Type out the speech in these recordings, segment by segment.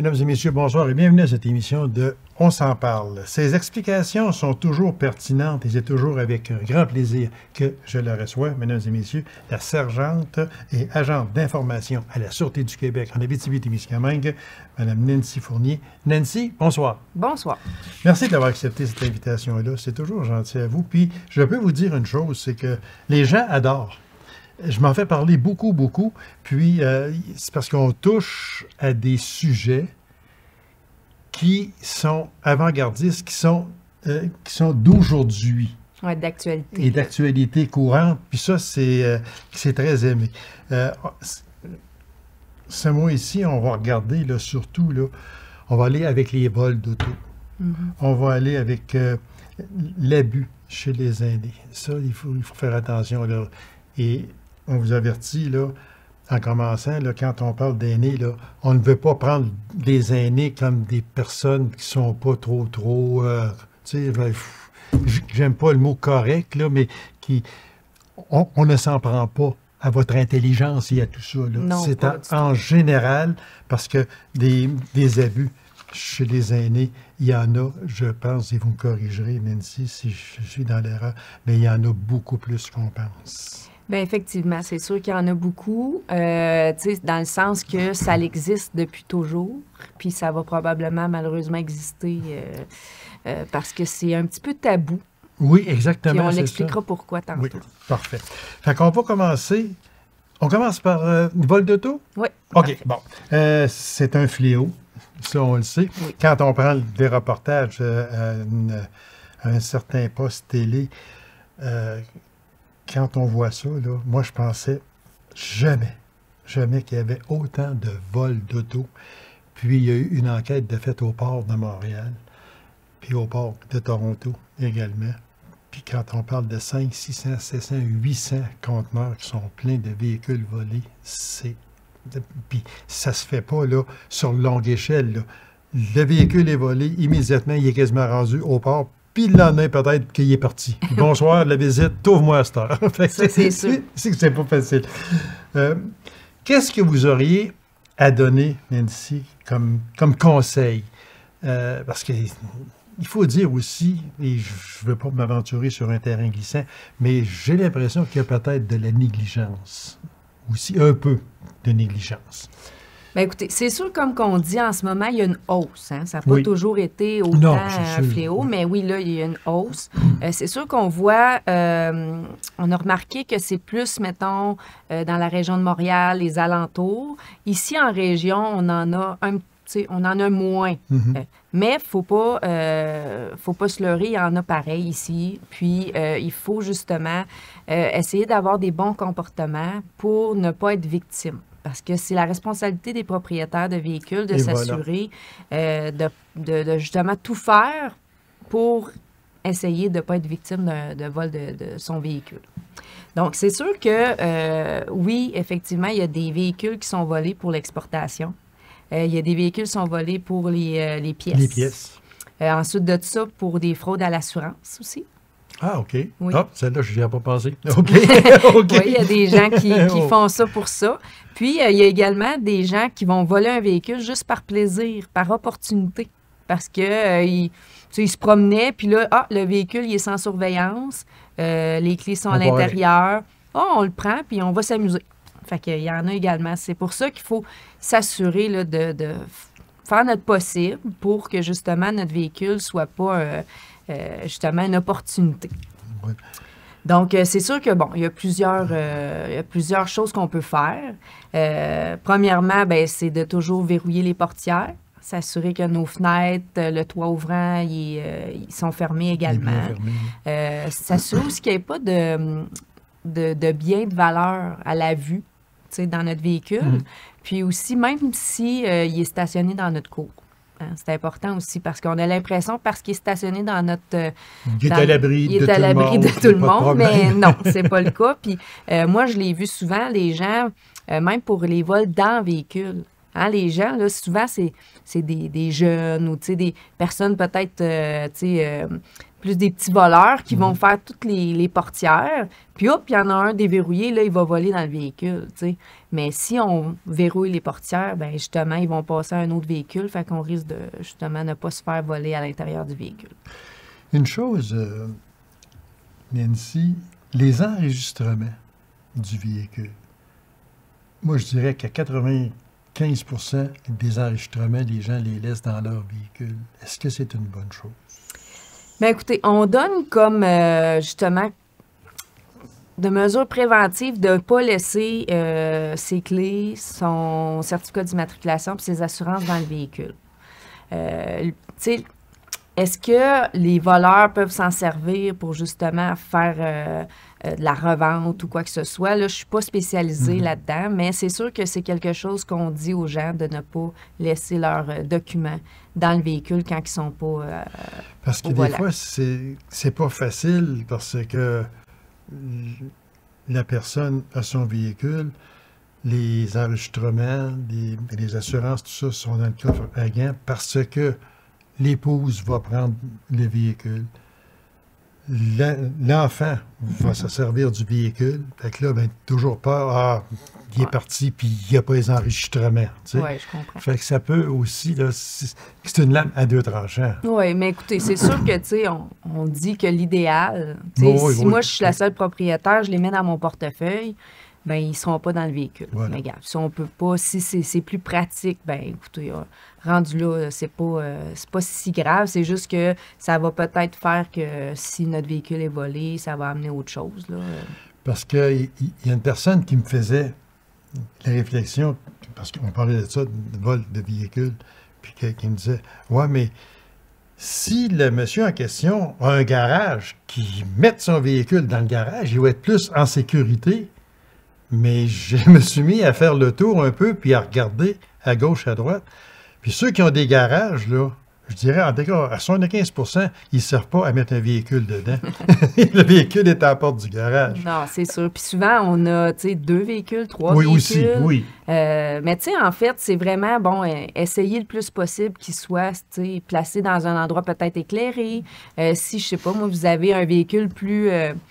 Mesdames et messieurs, bonsoir et bienvenue à cette émission de On s'en parle. Ces explications sont toujours pertinentes et c'est toujours avec un grand plaisir que je la reçois, mesdames et messieurs, la sergente et agente d'information à la Sûreté du Québec en Abitibi-Témiscamingue, Mme Nancy Fournier. Nancy, bonsoir. Bonsoir. Merci d'avoir accepté cette invitation-là. C'est toujours gentil à vous. Puis, je peux vous dire une chose, c'est que les gens adorent. Je m'en fais parler beaucoup, beaucoup. Puis, c'est parce qu'on touche à des sujets qui sont avant-gardistes, qui sont d'aujourd'hui. Oui, d'actualité. Et d'actualité courante. Puis ça, c'est très aimé. Ce mois-ci, on va regarder, là, surtout, là, on va aller avec les vols d'auto. Mm-hmm. On va aller avec l'abus chez les aînés. Ça, il faut faire attention, là. Et on vous avertit, là, en commençant, là, quand on parle d'aînés, là, on ne veut pas prendre les aînés comme des personnes qui sont pas trop, tu sais, j'aime pas le mot correct, là, mais on ne s'en prend pas à votre intelligence et à tout ça. C'est en général, parce que des abus chez les aînés, il y en a, je pense, et vous me corrigerez, Nancy, si je suis dans l'erreur, mais il y en a beaucoup plus qu'on pense. Bien, effectivement, c'est sûr qu'il y en a beaucoup, dans le sens que ça existe depuis toujours, puis ça va probablement, malheureusement, exister parce que c'est un petit peu tabou. Oui, exactement. Puis on l'expliquera pourquoi tantôt. Oui, parfait. Fait qu'on va commencer. On commence par vol d'auto? Oui. OK, bon. C'est un fléau, ça, on le sait. Oui. Quand on prend des reportages à un certain poste télé, quand on voit ça, là, moi, je pensais jamais qu'il y avait autant de vols d'auto. Puis, il y a eu une enquête de faite au port de Montréal, puis au port de Toronto également. Puis, quand on parle de 500, 600, 700, 800 conteneurs qui sont pleins de véhicules volés, puis, ça se fait pas, là, sur longue échelle, là. Le véhicule est volé, immédiatement, il est quasiment rendu au port. Puis le lendemain, peut-être qu'il est parti. Bonsoir, la visite, t'ouvre-moi à cette heure. C'est sûr. C'est pas facile. Qu'est-ce que vous auriez à donner, Nancy, comme conseil? Parce qu'il faut dire aussi, et je ne veux pas m'aventurer sur un terrain glissant, mais j'ai l'impression qu'il y a peut-être de la négligence. Aussi un peu de négligence. Bien, écoutez, c'est sûr, comme qu'on dit en ce moment, il y a une hausse. Hein? Ça n'a pas toujours été autant un fléau, mais oui, là, il y a une hausse. C'est sûr qu'on voit, on a remarqué que c'est plus, mettons, dans la région de Montréal, les alentours. Ici, en région, on en a moins. Mm-hmm. Mais il faut pas se leurrer, il y en a pareil ici. Puis, il faut justement essayer d'avoir des bons comportements pour ne pas être victime. Parce que c'est la responsabilité des propriétaires de véhicules de s'assurer de justement tout faire pour essayer de ne pas être victime de vol de son véhicule. Donc, c'est sûr que, oui, effectivement, il y a des véhicules qui sont volés pour l'exportation. Il y a des véhicules qui sont volés pour les pièces. Les pièces. Ensuite de ça, pour des fraudes à l'assurance aussi. Ah, OK. Oui. Ah, celle-là, je n'y ai pas pensé. OK. Oui, il y a des gens qui font ça pour ça. Puis, il y a également des gens qui vont voler un véhicule juste par plaisir, par opportunité. Parce que ils se promenaient, puis là, le véhicule, il est sans surveillance. Les clés sont à l'intérieur. On le prend, puis on va s'amuser. Fait qu'il y en a également. C'est pour ça qu'il faut s'assurer là, de faire notre possible pour que, justement, notre véhicule ne soit pas... justement, une opportunité. Oui. Donc, c'est sûr que, bon, il y a plusieurs choses qu'on peut faire. Premièrement, bien, c'est de toujours verrouiller les portières, s'assurer que nos fenêtres, le toit ouvrant, ils sont fermés également. S'assurer aussi qu'il n'y ait pas de biens de valeur à la vue, tu sais, dans notre véhicule. Mm-hmm. Puis aussi, même si il est stationné dans notre cour. C'est important aussi parce qu'on a l'impression, parce qu'il est stationné dans notre... il est à l'abri de tout le monde, mais non, c'est pas le cas. Puis moi, je l'ai vu souvent, les gens, même pour les vols dans le véhicule. Hein, les gens, là, souvent, c'est des jeunes ou des personnes peut-être plus des petits voleurs qui vont faire toutes les portières. Puis hop, il y en a un déverrouillé, là, il va voler dans le véhicule, tu sais. Mais si on verrouille les portières, bien justement, ils vont passer à un autre véhicule, fait qu'on risque de, justement, ne pas se faire voler à l'intérieur du véhicule. Une chose, Nancy, les enregistrements du véhicule. Moi, je dirais qu'à 95% des enregistrements, les gens les laissent dans leur véhicule. Est-ce que c'est une bonne chose? Bien, écoutez, on donne comme, justement, de mesures préventives de ne pas laisser ses clés, son certificat d'immatriculation et ses assurances dans le véhicule. Tu sais, est-ce que les voleurs peuvent s'en servir pour justement faire de la revente ou quoi que ce soit? Là, je ne suis pas spécialisée là-dedans, mais c'est sûr que c'est quelque chose qu'on dit aux gens de ne pas laisser leurs documents dans le véhicule quand ils ne sont pas parce que des fois, c'est pas facile parce que la personne a son véhicule, les enregistrements, les assurances, tout ça sont dans le coffre à gants parce que l'épouse va prendre le véhicule. L'enfant va se servir du véhicule. Fait que là, ben, toujours peur, il est parti, puis il n'y a pas les enregistrements. Oui, je comprends. Fait que ça peut aussi, là, c'est une lame à deux tranchants. Oui, mais écoutez, c'est sûr que, tu sais, on dit que l'idéal, si moi, je suis la seule propriétaire, je les mets dans mon portefeuille, bien, ils ne seront pas dans le véhicule. Voilà. Mais regarde, si on peut pas, si c'est plus pratique, bien, écoutez, rendu là, c'est pas si grave. C'est juste que ça va peut-être faire que si notre véhicule est volé, ça va amener autre chose, là. Parce qu'il y a une personne qui me faisait la réflexion, parce qu'on parlait de ça, de vol de véhicule, puis qui me disait, ouais, mais si le monsieur en question a un garage, qui mette son véhicule dans le garage, il va être plus en sécurité. Mais je me suis mis à faire le tour un peu, puis à regarder à gauche, à droite. Puis ceux qui ont des garages, là, je dirais, en tout cas, à 75%, ils ne servent pas à mettre un véhicule dedans. Le véhicule est à la porte du garage. Non, c'est sûr. Puis souvent, on a, tu sais, 2 véhicules, 3 véhicules. Oui, aussi, oui. Mais tu sais, en fait, c'est vraiment, bon, essayer le plus possible qu'il soit, tu sais, placé dans un endroit peut-être éclairé. Si, je sais pas, moi, vous avez un véhicule plus...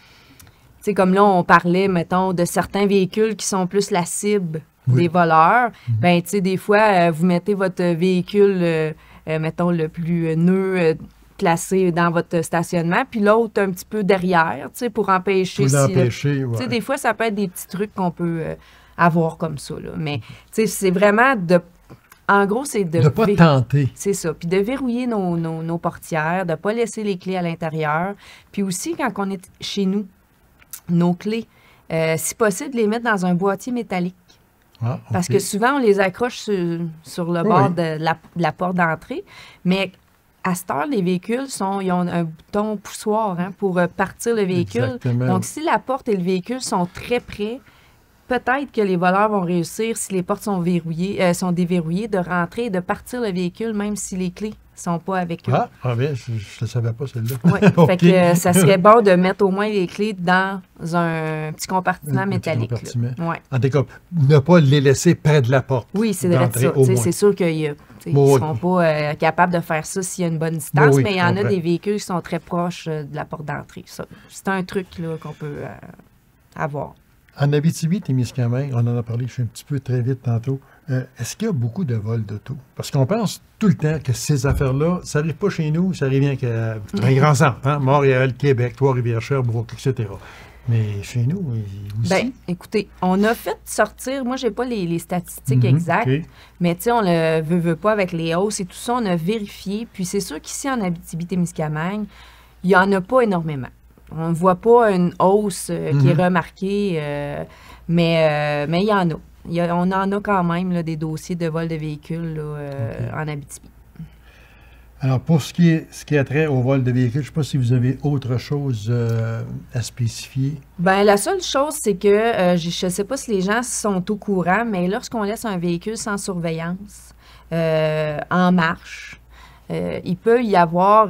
Tu sais, comme là, on parlait, mettons, de certains véhicules qui sont plus la cible des voleurs. Bien, tu sais, des fois, vous mettez votre véhicule, mettons, le plus neuf, placé dans votre stationnement, puis l'autre un petit peu derrière, tu sais, pour empêcher... Tu sais, des fois, ça peut être des petits trucs qu'on peut avoir comme ça, là. Mais, tu sais, c'est vraiment de... En gros, c'est de... Ne pas tenter. C'est ça. Puis de verrouiller nos portières, de ne pas laisser les clés à l'intérieur. Puis aussi, quand on est chez nous, nos clés, si possible, les mettre dans un boîtier métallique. Ah, okay. Parce que souvent, on les accroche sur le bord de la porte d'entrée. Mais à cette heure, les véhicules ils ont un bouton poussoir pour partir le véhicule. Exactement. Donc, si la porte et le véhicule sont très près, peut-être que les voleurs vont réussir, si les portes sont déverrouillées, de rentrer et de partir le véhicule, même si les clés ne sont pas avec eux. Ah bien, je ne savais pas celle-là. Oui, okay. Fait que ça serait bon de mettre au moins les clés dans un petit compartiment métallique. Ouais. En tout cas, ne pas les laisser près de la porte. Oui, c'est vrai ça. C'est sûr qu'ils ne seront pas capables de faire ça s'il y a une bonne distance, mais il y en a des véhicules qui sont très proches de la porte d'entrée. C'est un truc qu'on peut avoir. En Abitibi-Témiscamingue, on en a parlé, je suis un petit peu très vite tantôt. Est-ce qu'il y a beaucoup de vols d'auto? Parce qu'on pense tout le temps que ces affaires-là, ça n'arrive pas chez nous, ça arrive bien qu'à un grand centre, hein? Montréal, Québec, Trois-Rivières, Sherbrooke, etc. Mais chez nous, aussi. Bien, écoutez, on a fait sortir, moi, je n'ai pas les statistiques exactes, mais tu sais, on le veut pas avec les hausses et tout ça, on a vérifié. Puis c'est sûr qu'ici, en Abitibi-Témiscamingue, il n'y en a pas énormément. On ne voit pas une hausse qui est remarquée, mais il y en a. On en a quand même là, des dossiers de vol de véhicules là, en Abitibi. Alors, pour ce qui a trait au vol de véhicules, je ne sais pas si vous avez autre chose à spécifier. Bien, la seule chose, c'est que je ne sais pas si les gens sont au courant, mais lorsqu'on laisse un véhicule sans surveillance en marche, il peut y avoir,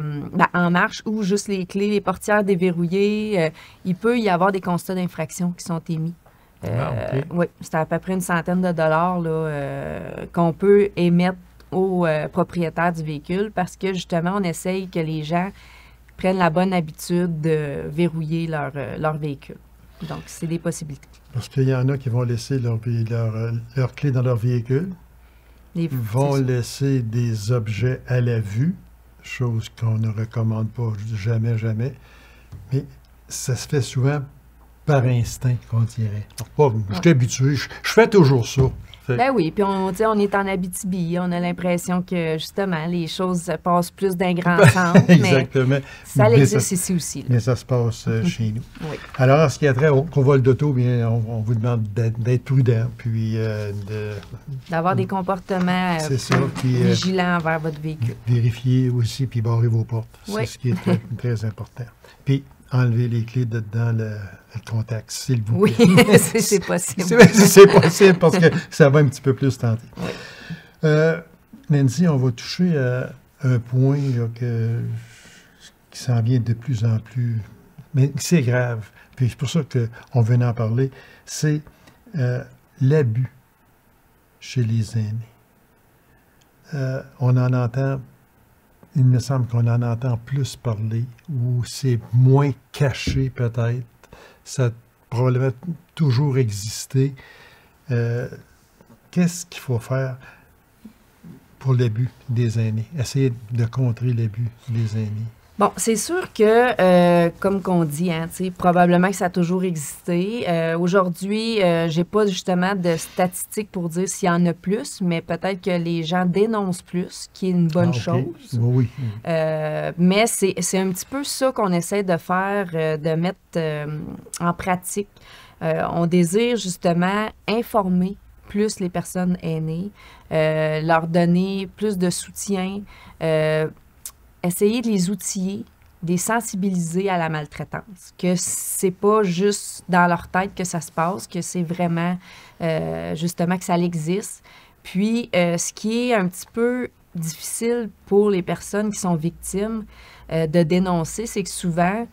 en marche ou juste les clés, les portières déverrouillées, il peut y avoir des constats d'infraction qui sont émis. Oui, c'est à peu près une centaine de dollars là, qu'on peut émettre aux propriétaires du véhicule parce que justement, on essaye que les gens prennent la bonne habitude de verrouiller leur véhicule. Donc, c'est des possibilités. Parce qu'il y en a qui vont laisser leur clé dans leur véhicule, vont laisser des objets à la vue, chose qu'on ne recommande pas jamais, jamais. Mais ça se fait souvent par instinct, qu'on dirait. Je suis habitué, je fais toujours ça. Ben oui, puis on est en Abitibi, on a l'impression que, justement, les choses se passent plus d'un grand sens. Exactement. Mais ça existe ici aussi. Là. Mais ça se passe chez nous. Oui. Alors, en ce qui a trait au vol d'auto, bien, on vous demande d'être prudent, puis d'avoir des comportements vigilants envers votre véhicule. Vérifier aussi, puis barrer vos portes. Oui. C'est ce qui est très, très important. Puis, enlever les clés dans le contact, s'il vous plaît. Oui, c'est possible. C'est possible parce que ça va un petit peu plus tenter. Oui. Nancy, on va toucher à un point là, qui s'en vient de plus en plus, mais c'est grave. Puis c'est pour ça qu'on venait en parler. C'est l'abus chez les aînés. On en entend. Il me semble qu'on en entend plus parler, ou c'est moins caché peut-être. Ça a probablement toujours existé. Qu'est-ce qu'il faut faire pour l'abus des aînés? Essayer de contrer l'abus des aînés. Bon, c'est sûr que, comme qu'on dit, probablement que ça a toujours existé. Aujourd'hui, j'ai pas justement de statistiques pour dire s'il y en a plus, mais peut-être que les gens dénoncent plus, qui est une bonne chose. Oui. Mais c'est un petit peu ça qu'on essaie de faire, de mettre en pratique. On désire justement informer plus les personnes aînées, leur donner plus de soutien, essayer de les outiller, de les sensibiliser à la maltraitance, que c'est pas juste dans leur tête que ça se passe, que c'est vraiment, justement, que ça existe. Puis, ce qui est un petit peu difficile pour les personnes qui sont victimes de dénoncer, c'est que souvent,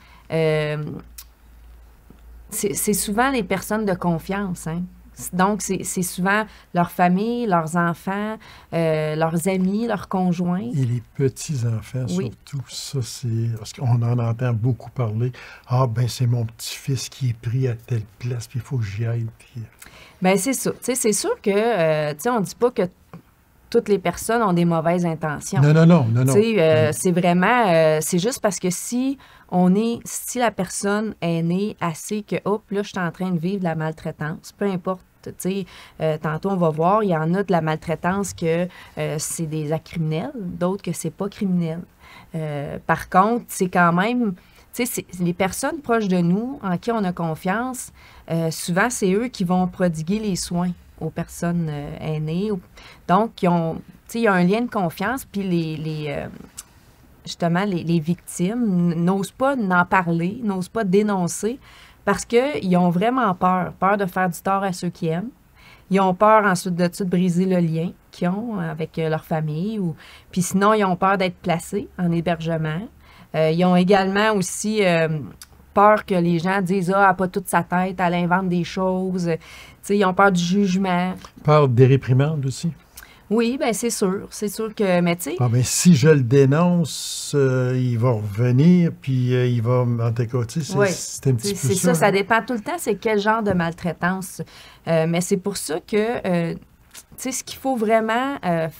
c'est souvent les personnes de confiance, hein. Donc, c'est souvent leur famille, leurs enfants, leurs amis, leurs conjoints. Et les petits-enfants, surtout. Ça, c'est... Parce qu'on en entend beaucoup parler. « Ah, ben c'est mon petit-fils qui est pris à telle place, puis il faut que j'y aille. » Bien, c'est ça. Tu sais, c'est sûr que, tu sais, on ne dit pas que toutes les personnes ont des mauvaises intentions. Non. Tu sais, c'est vraiment... c'est juste parce que si la personne est née assez que, hop, là, je suis en train de vivre de la maltraitance, peu importe, tu sais, tantôt, on va voir, il y en a de la maltraitance que c'est des actes criminels, d'autres que c'est pas criminel. Par contre, c'est quand même... Tu sais, les personnes proches de nous, en qui on a confiance, souvent, c'est eux qui vont prodiguer les soins aux personnes aînées. Donc, il y a un lien de confiance, puis justement, les victimes n'osent pas en parler, n'osent pas dénoncer, parce qu'ils ont vraiment peur de faire du tort à ceux qui aiment. Ils ont peur ensuite de briser le lien qu'ils ont avec leur famille, puis sinon, ils ont peur d'être placés en hébergement. Ils ont également aussi peur que les gens disent « Ah, elle n'a pas toute sa tête, elle invente des choses. » Ils ont peur du jugement. Peur des réprimandes aussi? Oui, bien, c'est sûr. C'est sûr que, mais tu sais... Ah, bien, si je le dénonce, il va revenir, puis il va... En tout cas, tu sais, c'est un petit peu ça. C'est ça, ça dépend tout le temps, c'est quel genre de maltraitance. Mais c'est pour ça que, tu sais, ce qu'il faut vraiment...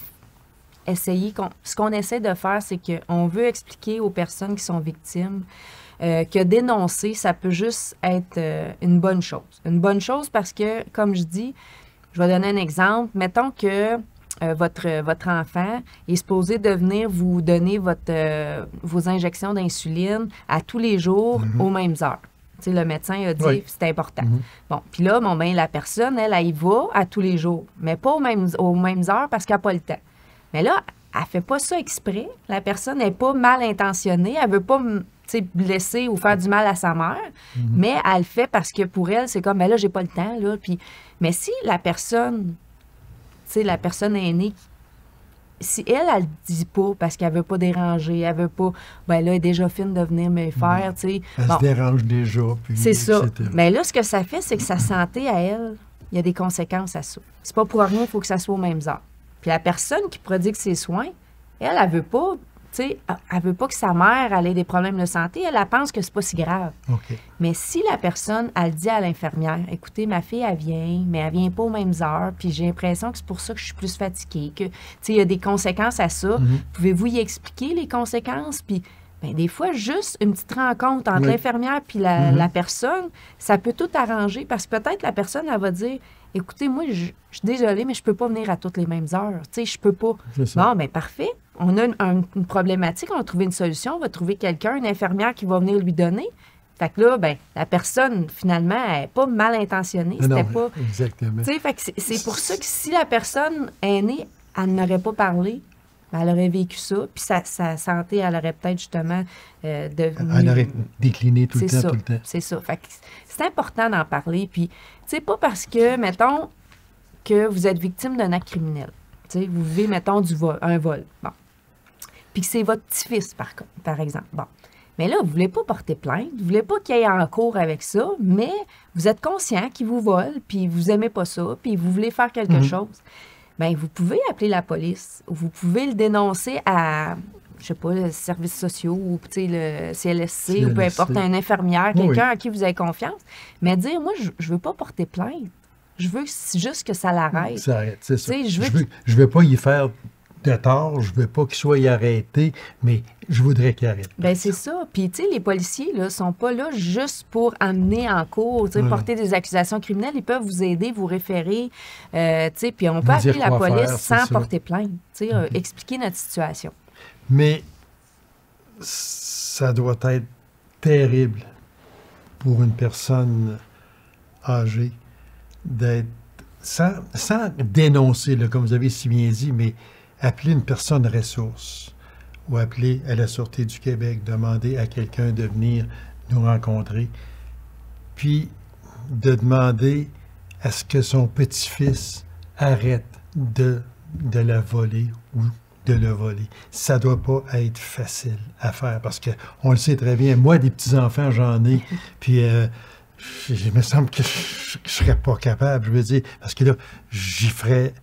ce qu'on essaie de faire, c'est qu'on veut expliquer aux personnes qui sont victimes que dénoncer, ça peut juste être une bonne chose. Une bonne chose parce que, comme je dis, je vais donner un exemple. Mettons que votre enfant est supposé de venir vous donner vos injections d'insuline à tous les jours aux mêmes heures. Tu sais, le médecin a dit que c'est important. Bon, puis là, la personne, elle y va à tous les jours, mais pas aux mêmes heures parce qu'elle n'a pas le temps. Mais là, elle ne fait pas ça exprès. La personne n'est pas mal intentionnée. Elle ne veut pas blesser ou faire du mal à sa mère, mais elle le fait parce que pour elle, c'est comme, ben là, j'ai pas le temps. Là, puis... Mais si la personne aînée, si elle ne dit pas parce qu'elle ne veut pas déranger, elle veut pas, ben là, elle est déjà fine de venir me faire, tu sais. Elle se dérange déjà, puis c'est ça. etc. Mais là, ce que ça fait, c'est que sa santé à elle, il y a des conséquences à ça. C'est pas pour rien, il faut que ça soit aux mêmes heures. Puis la personne qui prodigue ses soins, elle veut pas, sais, elle veut pas que sa mère ait des problèmes de santé, elle pense que c'est pas si grave. OK. Mais si la personne, elle dit à l'infirmière, écoutez, ma fille, elle vient, mais elle vient pas aux mêmes heures, puis j'ai l'impression que c'est pour ça que je suis plus fatiguée, que, tu sais, il y a des conséquences à ça. Pouvez-vous y expliquer les conséquences? Puis, bien, des fois, juste une petite rencontre entre l'infirmière puis la personne, ça peut tout arranger, parce que peut-être la personne, elle va dire, écoutez, moi, je suis désolée, mais je peux pas venir à toutes les mêmes heures. Tu sais, je peux pas. Bon, bien, parfait. On a une problématique, on va trouver une solution, on va trouver quelqu'un, une infirmière qui va venir lui donner. Fait que là, ben, la personne, finalement, elle n'est pas mal intentionnée. C'était pas. Exactement. Tu sais, fait que c'est pour ça que si la personne aînée, elle n'aurait pas parlé, ben, elle aurait vécu ça, puis sa santé, elle aurait peut-être justement devenu... Elle aurait décliné tout le temps. C'est ça. Fait que c'est important d'en parler. Puis, tu sais, pas parce que, mettons, que vous êtes victime d'un acte criminel. Tu sais, vous vivez, mettons, un vol. Bon. Puis que c'est votre petit-fils, par exemple. Bon. Mais là, vous ne voulez pas porter plainte, vous ne voulez pas qu'il y ait en cours avec ça, mais vous êtes conscient qu'il vous vole, puis vous n'aimez pas ça, puis vous voulez faire quelque chose. Bien, vous pouvez appeler la police, ou vous pouvez le dénoncer à, je sais pas, les services sociaux, ou le CLSC, ou peu importe, une infirmière, quelqu'un à qui vous avez confiance, mais dire, moi, je ne veux pas porter plainte. Je veux juste que ça l'arrête. Ça arrête, c'est ça. Je veux pas y faire de tort, je veux pas qu'il soit arrêté, mais je voudrais qu'il arrête. Bien, c'est ça. Puis, tu sais, les policiers, là, sont pas là juste pour amener en cours, porter des accusations criminelles. Ils peuvent vous aider, vous référer, tu sais, puis on peut appeler la police sans porter plainte, tu sais, expliquer notre situation. Mais ça doit être terrible pour une personne âgée d'être, sans dénoncer, là, comme vous avez si bien dit, mais appeler une personne ressource ou appeler à la Sûreté du Québec, demander à quelqu'un de venir nous rencontrer, puis de demander à ce que son petit-fils arrête de la voler ou de le voler. Ça ne doit pas être facile à faire parce qu'on le sait très bien. Moi, des petits-enfants, j'en ai, puis il me semble que je ne serais pas capable, je veux dire, parce que là, j'y ferais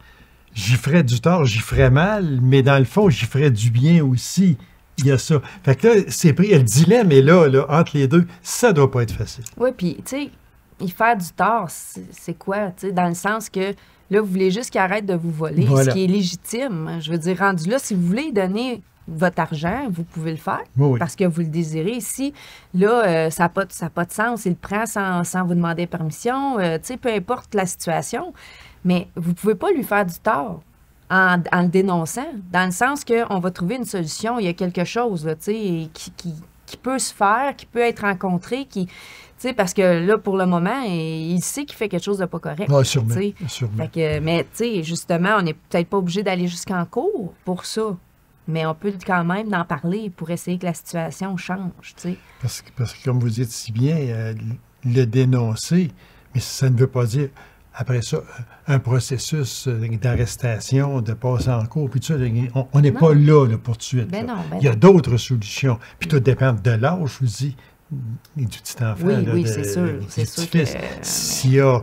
du tort, j'y ferais mal, mais dans le fond, j'y ferais du bien aussi. Il y a ça. Fait que là, c'est pris. Le dilemme est là, entre les deux. Ça doit pas être facile. Oui, puis, tu sais, y faire du tort, c'est quoi? Tu sais, dans le sens que, là, vous voulez juste qu'il arrête de vous voler, ce qui est légitime. Je veux dire, rendu là, si vous voulez donner votre argent, vous pouvez le faire parce que vous le désirez. Si, là, ça n'a pas de sens, il le prend sans vous demander permission, tu sais, peu importe la situation. Mais vous ne pouvez pas lui faire du tort en le dénonçant, dans le sens qu'on va trouver une solution. Il y a quelque chose là, qui peut se faire, qui peut être rencontré, parce que là, pour le moment, il sait qu'il fait quelque chose de pas correct. Oui, sûrement. Fait que, mais justement, on n'est peut-être pas obligé d'aller jusqu'en cours pour ça. Mais on peut quand même en parler pour essayer que la situation change. Parce que, comme vous dites si bien, le dénoncer, mais ça ne veut pas dire... Après ça, un processus d'arrestation, de passer en cours, puis tout ça, on n'est pas là pour tout de suite. Il y a d'autres solutions. Puis tout dépend de l'âge, je vous dis, du petit enfant. Oui, c'est sûr. C'est sûr que... S'il y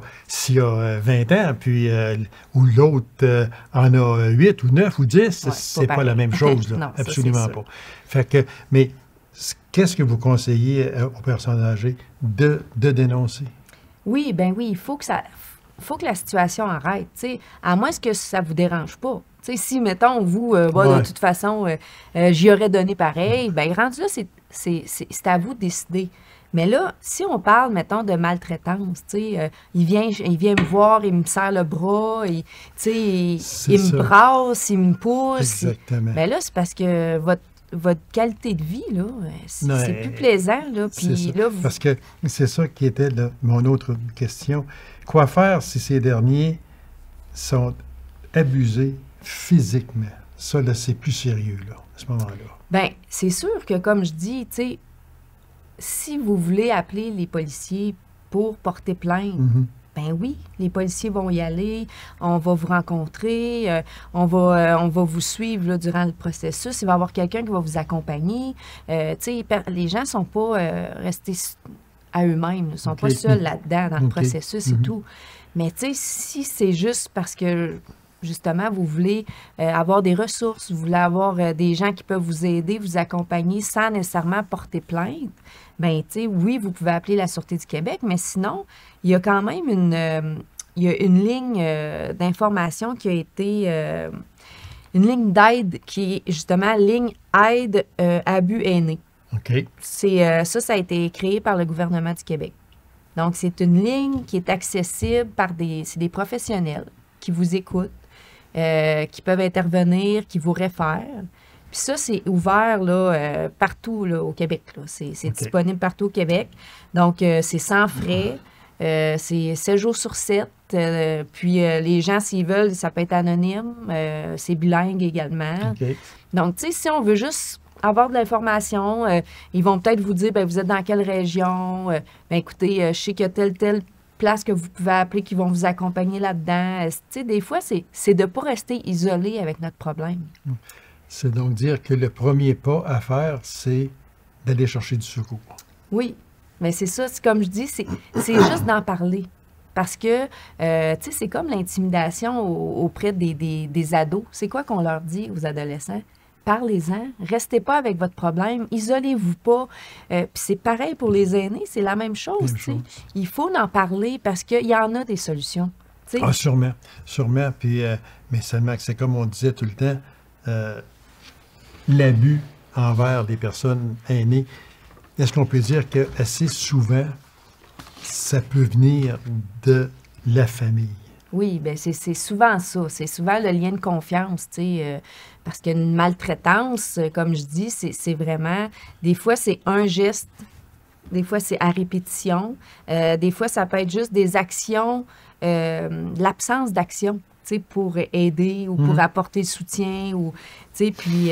a 20 ans, puis ou l'autre en a 8 ou 9 ou 10, c'est pas la même chose. Là. Non, absolument ça, pas. Fait que, mais qu'est-ce que vous conseillez aux personnes âgées de dénoncer? Oui, il faut que la situation arrête, à moins que ça ne vous dérange pas. Si, mettons, vous, de toute façon, j'y aurais donné pareil, bien, rendu là, c'est à vous de décider. Mais là, si on parle, mettons, de maltraitance, il vient me voir, il me serre le bras, il me brasse, il me pousse. Exactement. Bien là, c'est parce que votre qualité de vie, là, c'est plus plaisant. Là, puis là, parce que c'est ça qui était mon autre question. Quoi faire si ces derniers sont abusés physiquement? Ça, là, c'est plus sérieux, là, à ce moment-là. Bien, c'est sûr que, comme je dis, si vous voulez appeler les policiers pour porter plainte, ben oui, les policiers vont y aller, on va vous rencontrer, on va vous suivre là, durant le processus, il va y avoir quelqu'un qui va vous accompagner. Les gens ne sont pas restés à eux-mêmes, ils ne sont pas seuls là-dedans, dans le processus et tout. Mais si c'est juste parce que justement, vous voulez avoir des ressources, vous voulez avoir des gens qui peuvent vous aider, vous accompagner sans nécessairement porter plainte, bien, tu sais, oui, vous pouvez appeler la Sûreté du Québec, mais sinon, il y a quand même il y a une ligne d'information qui a été... une ligne d'aide qui est justement ligne aide abus aînés. OK. Ça a été créé par le gouvernement du Québec. Donc, c'est une ligne qui est accessible par c'est des professionnels qui vous écoutent, qui peuvent intervenir, qui vous réfèrent. Puis ça, c'est ouvert là, partout là, au Québec. C'est disponible partout au Québec. Donc, c'est sans frais. C'est 7 jours sur 7. Puis les gens, s'ils veulent, ça peut être anonyme. C'est bilingue également. Okay. Donc, tu sais, si on veut juste avoir de l'information, ils vont peut-être vous dire, bien, vous êtes dans quelle région? Bien, écoutez, je sais qu'il y a telle place que vous pouvez appeler qui vont vous accompagner là-dedans. Tu sais, des fois, c'est de ne pas rester isolé avec notre problème. C'est donc dire que le premier pas à faire, c'est d'aller chercher du secours. Oui, mais c'est ça, comme je dis, c'est juste d'en parler. Parce que, tu sais, c'est comme l'intimidation auprès des ados. C'est quoi qu'on leur dit aux adolescents? Parlez-en, restez pas avec votre problème, isolez-vous pas. Puis c'est pareil pour les aînés, c'est la même chose. Il faut en parler parce qu'il y en a des solutions. T'sais. Ah, sûrement. Puis, mais seulement que c'est comme on disait tout le temps, l'abus envers des personnes aînées, est-ce qu'on peut dire que assez souvent, ça peut venir de la famille? Oui, bien, c'est souvent ça. C'est souvent le lien de confiance, tu sais, parce qu'une maltraitance, comme je dis, c'est vraiment... Des fois, c'est un geste, des fois, c'est à répétition, des fois, ça peut être juste des actions, l'absence d'action, tu sais, pour aider ou pour apporter soutien, ou, tu sais, puis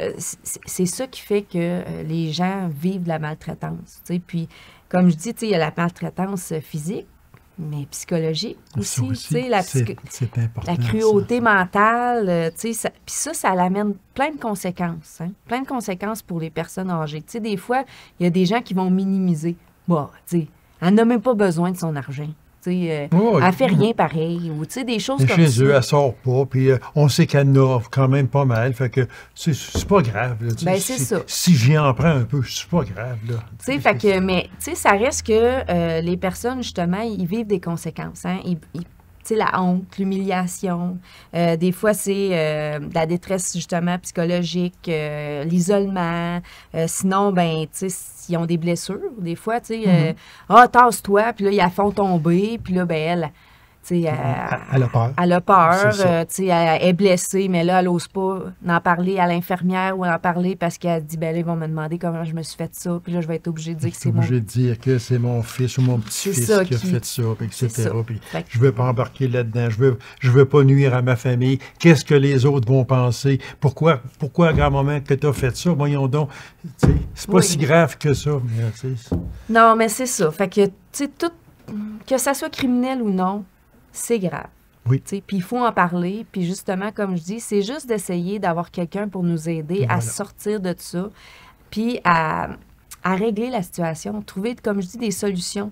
c'est ça qui fait que les gens vivent de la maltraitance, tu sais, puis comme je dis, tu sais, il y a la maltraitance physique, mais psychologique aussi, tu sais, c'est important, la cruauté mentale, tu sais, puis ça amène plein de conséquences, hein, plein de conséquences pour les personnes âgées. Tu sais, des fois, il y a des gens qui vont minimiser. Bon, tu sais, elle n'a même pas besoin de son argent. Elle ne fait rien pareil, ou des choses comme ça. Chez eux, elle ne sort pas, puis on sait qu'elle en a quand même pas mal, fait que c'est pas grave. Là, ben, c'est ça. Si j'y en prends un peu, c'est pas grave. Là. Fait que, mais ça reste que les personnes, justement, ils vivent des conséquences. Hein? La honte, l'humiliation. Des fois, c'est la détresse, justement, psychologique, l'isolement. Sinon, ben, tu sais, ils ont des blessures. Des fois, tu sais, tasse-toi, puis là, ils la font tomber, puis là, ben, elle, tu sais, elle a peur. Elle a peur, tu sais, elle est blessée, mais là, elle n'ose pas en parler à l'infirmière ou en parler parce qu'elle dit, ben là, ils vont me demander comment je me suis fait ça, puis là, je vais être obligée de dire que c'est mon... obligée de dire que c'est mon fils ou mon petit-fils qui a fait ça, puis etc. Puis je ne veux pas embarquer là-dedans, je veux pas nuire à ma famille. Qu'est-ce que les autres vont penser? Pourquoi grand-maman, que tu as fait ça? Voyons donc, c'est pas si grave que ça. Mais, non, mais c'est ça. Fait que, tu sais, tout, que ça soit criminel ou non, c'est grave. Oui. Puis il faut en parler. Puis justement, comme je dis, c'est juste d'essayer d'avoir quelqu'un pour nous aider à sortir de ça, puis à régler la situation, trouver, comme je dis, des solutions.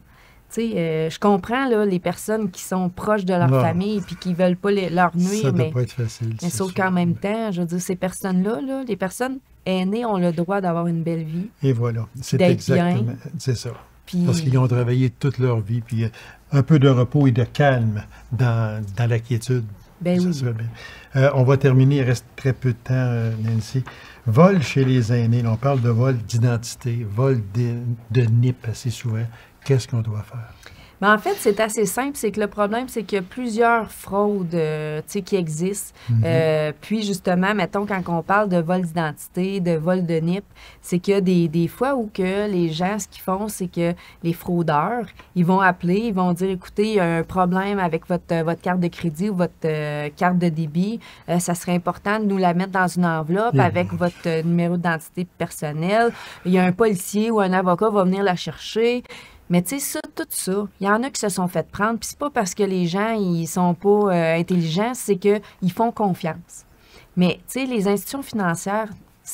Je comprends là, les personnes qui sont proches de leur famille puis qui ne veulent pas leur nuire. Ça ne doit pas être facile. Mais sauf qu'en même temps, je veux dire, ces personnes-là, là, les personnes aînées ont le droit d'avoir une belle vie. Et voilà. C'est exactement. C'est ça. Puis, parce qu'ils ont travaillé toute leur vie, puis un peu de repos et de calme dans la quiétude. Ben oui. Ça bien. On va terminer, il reste très peu de temps, Nancy. Vol chez les aînés, là, on parle de vol d'identité, vol de NIP assez souvent. Qu'est-ce qu'on doit faire? Mais en fait, c'est assez simple. C'est que le problème, c'est qu'il y a plusieurs fraudes qui existent. Puis, justement, mettons, quand on parle de vol d'identité, de vol de NIP, c'est qu'il y a des fois où que les gens, ce qu'ils font, c'est que les fraudeurs, ils vont appeler, ils vont dire, écoutez, il y a un problème avec votre carte de crédit ou votre carte de débit. Ça serait important de nous la mettre dans une enveloppe avec votre numéro d'identité personnel. Il y a un policier ou un avocat va venir la chercher. Mais tu sais, tout ça, il y en a qui se sont fait prendre, puis c'est pas parce que les gens, ils sont pas intelligents, c'est qu'ils font confiance. Mais tu sais, les institutions financières,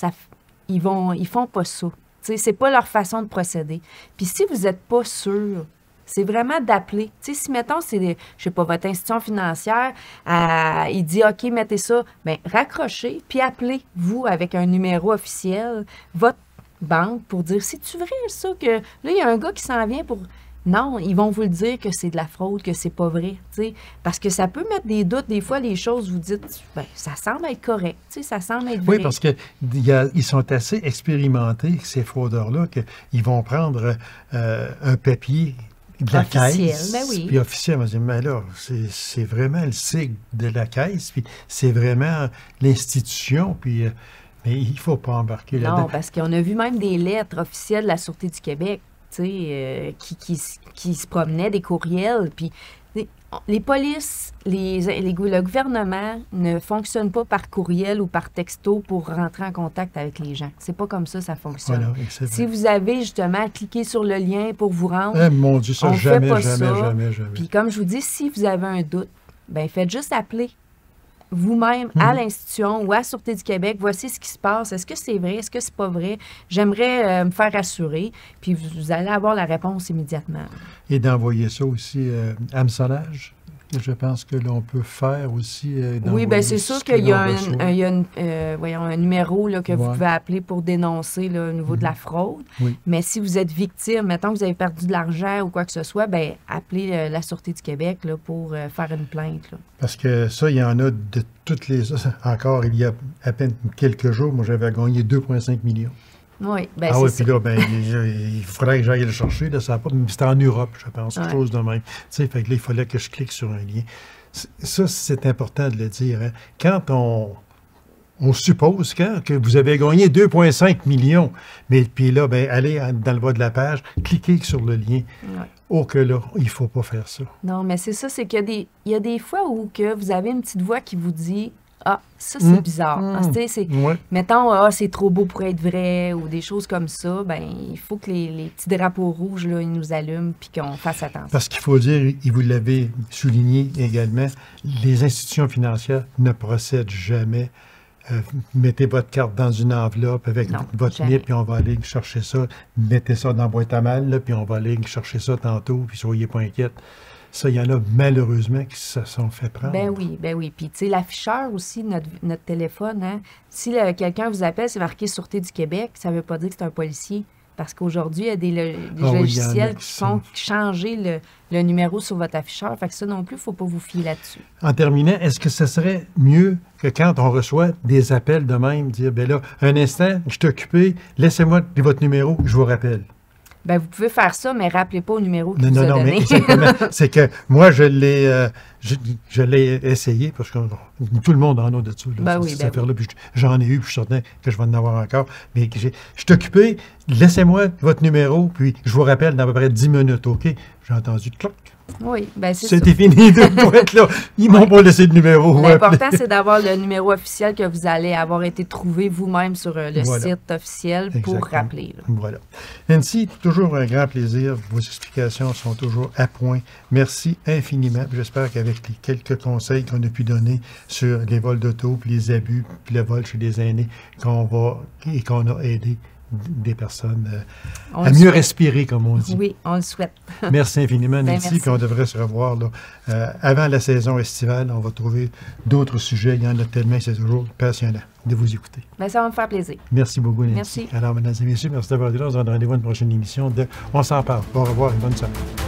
ils font pas ça. Tu sais, c'est pas leur façon de procéder. Puis si vous n'êtes pas sûr, c'est vraiment d'appeler. Tu sais, si, mettons, c'est, je sais pas, votre institution financière, il dit, OK, mettez ça, bien, raccrochez, puis appelez, vous, avec un numéro officiel, votre banque, pour dire, c'est-tu vrai, ça, que là, il y a un gars qui s'en vient pour... Non, ils vont vous le dire que c'est de la fraude, que c'est pas vrai, tu sais, parce que ça peut mettre des doutes. Des fois, les choses, vous dites, bien, ça semble être correct, tu sais, ça semble être vrai. Oui, parce qu'ils sont assez expérimentés, ces fraudeurs-là, qu'ils vont prendre un papier de la caisse, ben oui. Puis officiel, on va dire, mais là, c'est vraiment le sigle de la caisse, puis c'est vraiment l'institution, puis... mais il ne faut pas embarquer là-dedans. Non, parce qu'on a vu même des lettres officielles de la Sûreté du Québec, tu sais, qui se promenaient, des courriels, puis les polices, le gouvernement ne fonctionne pas par courriel ou par texto pour rentrer en contact avec les gens. C'est pas comme ça fonctionne. Voilà, si vous avez justement cliqué sur le lien pour vous rendre, mon Dieu, ça, jamais. Puis comme je vous dis, si vous avez un doute, ben faites juste appeler vous-même à l'institution ou à la Sûreté du Québec. Voici ce qui se passe. Est-ce que c'est vrai? Est-ce que c'est pas vrai? J'aimerais me faire assurer. Puis vous allez avoir la réponse immédiatement. Et d'envoyer ça aussi hameçonnage. Je pense que l'on peut faire aussi. Oui, bien, c'est sûr qu'il y a un numéro là, que vous pouvez appeler pour dénoncer là, au niveau de la fraude. Oui. Mais si vous êtes victime, mettons que vous avez perdu de l'argent ou quoi que ce soit, bien, appelez la Sûreté du Québec là, pour faire une plainte. Là. Parce que ça, il y en a de toutes les... Encore, il y a à peine quelques jours, moi, j'avais gagné 2,5 millions. Oui, bien, c'est ça. Puis là, ben, il faudrait que j'aille le chercher. Là, c'était en Europe, je pense, quelque chose de même. Tu sais, fait que là, il fallait que je clique sur un lien. Ça, c'est important de le dire. Hein. Quand on suppose que vous avez gagné 2,5 millions, mais puis là, ben, allez dans le bas de la page, cliquez sur le lien. Oh que là, il ne faut pas faire ça. Non, mais c'est ça, c'est qu'il y a des fois où que vous avez une petite voix qui vous dit... Ah, ça, c'est bizarre. Mettons, c'est trop beau pour être vrai ou des choses comme ça. Ben, il faut que les petits drapeaux rouges, là, ils nous allument puis qu'on fasse attention. Parce qu'il faut dire, et vous l'avez souligné également, les institutions financières ne procèdent jamais. Mettez votre carte dans une enveloppe avec votre NIP, puis on va aller chercher ça. Mettez ça dans la boîte à mal, là, puis on va aller chercher ça tantôt, puis soyez pas inquiètes. Ça, il y en a malheureusement qui se sont fait prendre. Ben oui. Puis, tu sais, l'afficheur aussi, notre téléphone, hein, si quelqu'un vous appelle, c'est marqué Sûreté du Québec, ça ne veut pas dire que c'est un policier. Parce qu'aujourd'hui, il y a des logiciels qui font changer le numéro sur votre afficheur. Fait que ça non plus, il ne faut pas vous fier là-dessus. En terminant, est-ce que ce serait mieux que quand on reçoit des appels de même, dire, bien là, un instant, je suis occupé, laissez-moi votre numéro, je vous rappelle. Bien, vous pouvez faire ça, mais rappelez pas au numéro qui vous a donné. Non, mais exactement. C'est que moi, je l'ai essayé, parce que tout le monde en a de ça, cette affaire-là. Puis j'en ai eu, puis je suis certain que je vais en avoir encore. Mais je suis occupé, laissez-moi votre numéro, puis je vous rappelle dans à peu près 10 minutes, OK? J'ai entendu cloc. Oui, bien c'est C'était fini de être là. Ils m'ont pas laissé de numéro. L'important, c'est d'avoir le numéro officiel que vous allez avoir été trouvé vous-même sur le site officiel pour rappeler. Là. Voilà. Nancy, toujours un grand plaisir. Vos explications sont toujours à point. Merci infiniment. J'espère qu'avec les quelques conseils qu'on a pu donner sur les vols d'auto, puis les abus, puis le vol chez les aînés, qu'on a aidé des personnes à mieux respirer, comme on dit. Oui, on le souhaite. Merci infiniment, Nancy. Puis on devrait se revoir là, avant la saison estivale. On va trouver d'autres sujets. Il y en a tellement, c'est toujours passionnant de vous écouter. Bien, ça va me faire plaisir. Merci beaucoup, Nancy. Merci. Alors, mesdames et messieurs, merci d'avoir été là. On se donne rendez-vous à une prochaine émission de On s'en parle. Au revoir et bonne semaine.